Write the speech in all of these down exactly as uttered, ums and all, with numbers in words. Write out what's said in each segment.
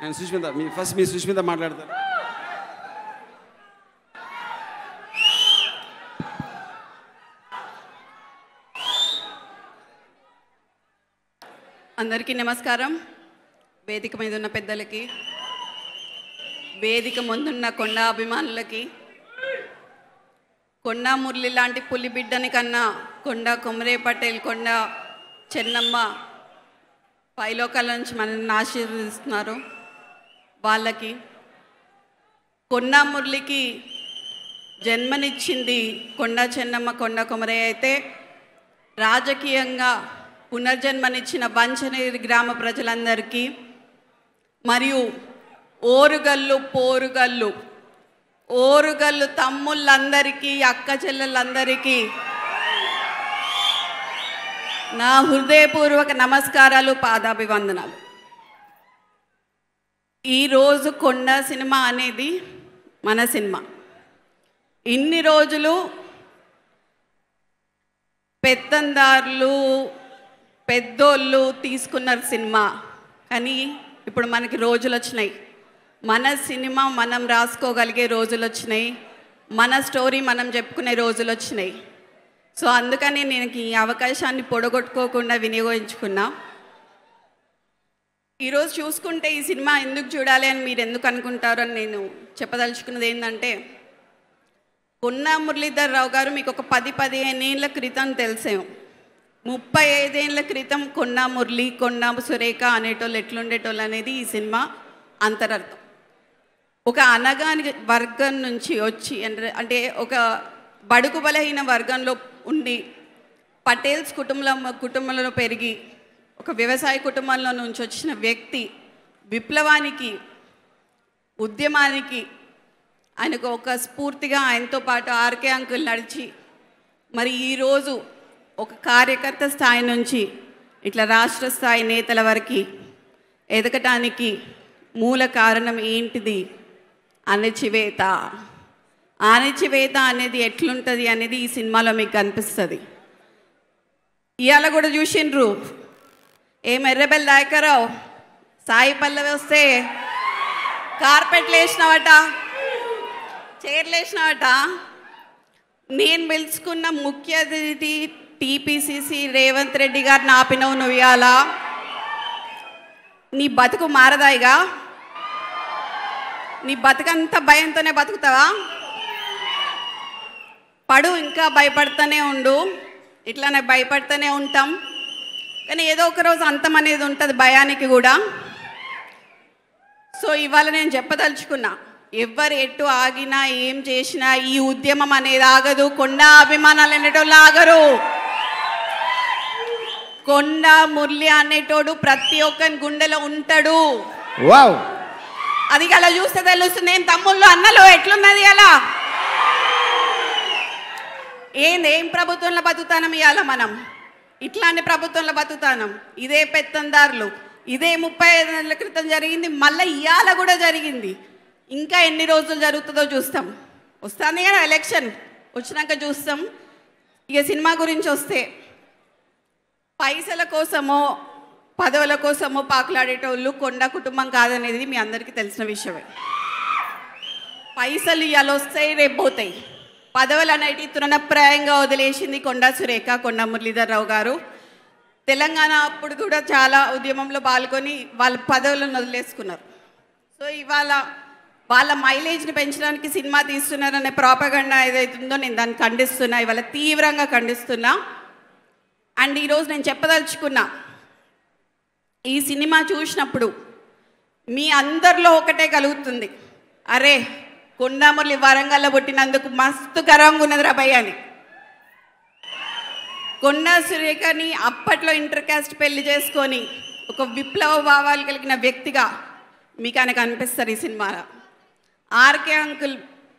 And Sushmita, మీ first మీ సుష్మిత మాట్లాడతారు. అందరికీ నమస్కారం. వేదిక మీద ఉన్న పెద్దలకి, వేదిక ముందున్న కొండ అభిమానులకి, కొండ మురళి లాంటి పులి బిడ్డని కన్నా కొండ కొమరే పటేల్, కొండ చెన్నమ్మ పైలోకాల నుంచి మనల్ని ఆశీర్వదిస్తున్నారు వాళ్ళకి, కొండ మురళికి జన్మనిచ్చింది కొండ చెన్నమ్మ, కొండ కొమరే అయితే రాజకీయంగా పునర్జన్మనిచ్చిన బంచనేరు గ్రామ ప్రజలందరికీ, మరియు ఓరుగల్లు పోరుగల్లు ఓరుగల్లు తమ్ముళ్ళందరికీ, అక్క చెల్లెళ్ళందరికీ నా హృదయపూర్వక నమస్కారాలు, పాదాభివందనాలు. ఈరోజు కొండ సినిమా అనేది మన సినిమా. ఇన్ని రోజులు పెత్తందారులు పెద్దోళ్ళు తీసుకున్నారు సినిమా, కానీ ఇప్పుడు మనకి రోజులు వచ్చినాయి. మన సినిమా మనం రాసుకోగలిగే రోజులు వచ్చినాయి, మన స్టోరీ మనం చెప్పుకునే రోజులు వచ్చినాయి. సో అందుకని నేను ఈ అవకాశాన్ని పొడగొట్టుకోకుండా వినియోగించుకున్నా. ఈరోజు చూసుకుంటే ఈ సినిమా ఎందుకు చూడాలి అని మీరు ఎందుకు అనుకుంటారు అని నేను చెప్పదలుచుకున్నది ఏంటంటే, కొండ మురళీధర్ రావు గారు మీకు ఒక పది పదిహేను ఏళ్ళ క్రితం తెలిసాము. ముప్పై ఐదేళ్ల క్రితం కొండ మురళి, కొండ సురేఖ అనేటోళ్ళు ఎట్లుండేటోళ్ళు అనేది ఈ సినిమా అంతరార్థం. ఒక అనగాని వర్గం నుంచి వచ్చి అంటే ఒక బడుగు బలహీన వర్గంలో ఉండి పటేల్స్ కుటుంబంలో కుటుంబంలో పెరిగి ఒక వ్యవసాయ కుటుంబంలో నుంచి వచ్చిన వ్యక్తి విప్లవానికి, ఉద్యమానికి ఆయనకు ఒక స్ఫూర్తిగా ఆయనతో పాటు ఆర్కే అంకుల్ నడిచి మరి ఈరోజు ఒక కార్యకర్త స్థాయి నుంచి ఇట్లా రాష్ట్ర స్థాయి నేతల వరకు ఎదగటానికి మూల కారణం ఏంటిది? అణచివేత. అణచివేత అనేది ఎట్లుంటుంది అనేది ఈ సినిమాలో మీకు కనిపిస్తుంది. ఇవాళ కూడా చూసిండ్రు, ఏం ఎర్రబెల్ దాయకరావు సాయి పల్లవి వస్తే కార్పెట్లు వేసినావట, చైర్లు వేసినావట. నేను పిలుచుకున్న ముఖ్య అతిథి టీపీసీసీ రేవంత్ రెడ్డి గారిని ఆపినవు నువ్వు. ఇవాళ నీ బతుకు మారదాయిగా? నీ బతుకంతా భయంతోనే బతుకుతావా? పడు, ఇంకా భయపడుతూనే ఉండు. ఇట్లానే భయపడుతూనే ఉంటాం, కానీ ఏదో ఒక రోజు అంతం అనేది ఉంటుంది భయానికి కూడా. సో ఇవాళ నేను చెప్పదలుచుకున్నా, ఎవరు ఎటు ఆగినా ఏం చేసినా ఈ ఉద్యమం అనేది ఆగదు. కొండ అభిమానాలు అనేటోళ్ళు ఆగరు. కొండ మురళి అనేటోడు ప్రతి ఒక్కరి గుండెలో ఉంటాడు. అది అలా చూస్తే తెలుస్తుంది. ఏం తమ్ముళ్ళు అన్నలు ఎట్లున్నది అలా? ఏంది ఏం ప్రభుత్వంలో బతుకుతానం ఇవాళ మనం? ఇట్లాంటి ప్రభుత్వంలో బతుకుతానం. ఇదే పెత్తందారులు, ఇదే ముప్పై ఐదు నెలల క్రితం జరిగింది, మళ్ళీ ఇవాళ కూడా జరిగింది. ఇంకా ఎన్ని రోజులు జరుగుతుందో చూస్తాం. వస్తుంది కదా ఎలక్షన్, వచ్చినాక చూస్తాం. ఇక సినిమా గురించి వస్తే, పైసల కోసమో పదవుల కోసమో పాకులాడేటోళ్ళు కొండ కుటుంబం కాదనేది మీ అందరికీ తెలిసిన విషయమే. పైసలు ఇవాళ వస్తాయి, రేపు పోతాయి. పదవులు అనేటి తృణప్రాయంగా వదిలేసింది కొండ సురేఖ, కొండ మురళీధర్ రావు గారు. తెలంగాణ అప్పుడు కూడా చాలా ఉద్యమంలో పాల్గొని వాళ్ళ పదవులను వదిలేసుకున్నారు. సో ఇవాళ వాళ్ళ మైలేజ్ని పెంచడానికి సినిమా తీస్తున్నారనే ప్రాపగండా ఏదైతుందో నేను దాన్ని ఖండిస్తున్నా, ఇవాళ తీవ్రంగా ఖండిస్తున్నా. అండ్ ఈరోజు నేను చెప్పదలుచుకున్నా, ఈ సినిమా చూసినప్పుడు మీ అందరిలో ఒకటే కలుగుతుంది, అరే కొండ మురళి వరంగల్లో పుట్టినందుకు మస్తు గర్వంగా ఉన్నది రా భయ్య అని. కొండ సురేఖని అప్పట్లో ఇంటర్ కాస్ట్ పెళ్లి చేసుకొని ఒక విప్లవ భావాలు కలిగిన వ్యక్తిగా మీకు ఆయనకు అనిపిస్తారు ఈ సినిమాలో. ఆర్కే అంకుల్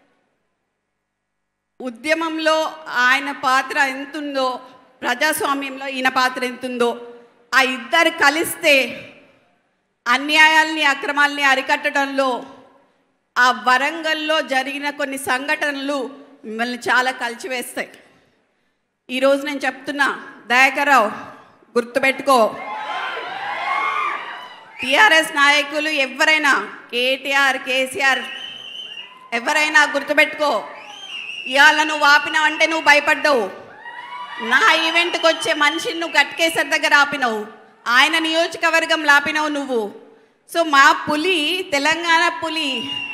ఉద్యమంలో ఆయన పాత్ర ఎంతుందో, ప్రజాస్వామ్యంలో ఈయన పాత్ర ఎంతుందో, ఆ ఇద్దరు కలిస్తే అన్యాయాల్ని అక్రమాల్ని అరికట్టడంలో ఆ వరంగల్లో జరిగిన కొన్ని సంఘటనలు మిమ్మల్ని చాలా కలిచివేస్తాయి. ఈరోజు నేను చెప్తున్నా, దయాకరావు గుర్తుపెట్టుకో, టీఆర్ఎస్ నాయకులు ఎవరైనా కేటీఆర్ కేసీఆర్ ఎవరైనా గుర్తుపెట్టుకో, ఇవాళ నువ్వు ఆపినావంటే నువ్వు భయపడ్డావు. నా ఈవెంట్కి వచ్చే మనిషిని నువ్వు గట్కేసర్ దగ్గర ఆపినావు, ఆయన నియోజకవర్గంలో ఆపినావు నువ్వు. సో మా పులి, తెలంగాణ పులి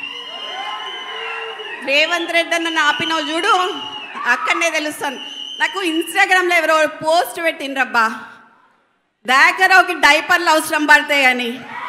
రేవంత్ రెడ్డి అన్న ఆపినావు చూడు, అక్కడనే తెలుస్తాను. నాకు ఇన్స్టాగ్రామ్లో ఎవరో పోస్ట్ పెట్టిండ్రబ్బా, దాకరావుకి డైపర్లు అవసరం పడతాయి అని.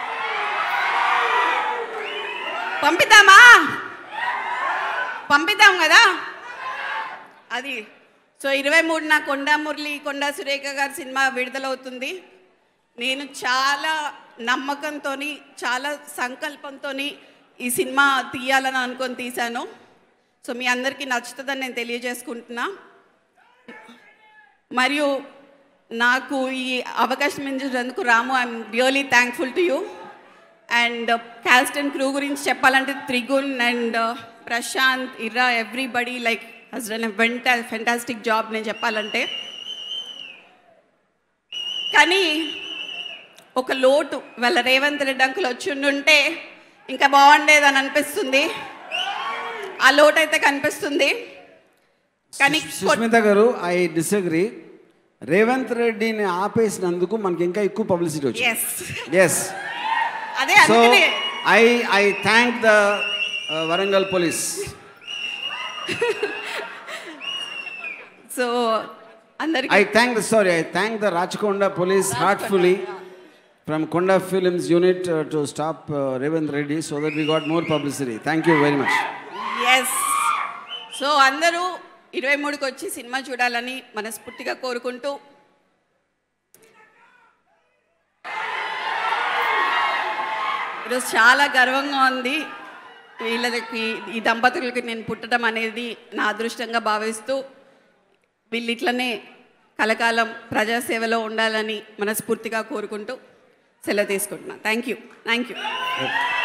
పంపిద్దామా? పంపిద్దాం కదా అది. సో ఇరవై మూడున కొండా మురళి కొండా సురేఖ గారి సినిమా విడుదలవుతుంది. నేను చాలా నమ్మకంతో, చాలా సంకల్పంతో ఈ సినిమా తీయాలని అనుకొని తీశాను. సో మీ అందరికీ నచ్చుతుందని నేను తెలియజేసుకుంటున్నా. మరియు నాకు ఈ అవకాశం ఇచ్చినందుకు Ramu, I'm really thankful to you. And cast and crew గురించి చెప్పాలంటే Trigun and Prashant, Ira, everybody like has done a వెంట ఫెంటాస్టిక్ జాబ్ నేను చెప్పాలంటే. కానీ ఒక లోటు, వాళ్ళ రేవంత్ రెడ్డి అంకుల్ వచ్చి ఉంటే ఇంకా బాగుండేదని అనిపిస్తుంది. ఆ లోటు అయితే కనిపిస్తుంది. కానీ సుష్మిత గారు, ఐ డిసగ్రీ. రేవంత్ రెడ్డిని ఆపేసినందుకు మనకి ఇంకా ఎక్కువ పబ్లిసిటీ వచ్చింది. ఎస్, అదే సో అందుకనే I I thank the Warangal police. So అందరికీ I thank the sorry I thank the Rachkonda police heartfully from Konda Films unit uh, to stop uh, Revanth Reddy so that we got more publicity. Thank you very much. Yes. So అందరూ ఇరవై మూడుకి వచ్చి cinema చూడాలని మనస్ఫూర్తిగా కోరుకుంటూ, ఈరోజు చాలా గర్వంగా ఉంది. వీళ్ళకి, ఈ దంపతులకి నేను పుట్టడం అనేది నా అదృష్టంగా భావిస్తూ, వీళ్ళు ఇట్లనే కలకాలం ప్రజాసేవలో ఉండాలని మనస్ఫూర్తిగా కోరుకుంటూ సెలవు తీసుకుంటున్నాను. Thank you thank you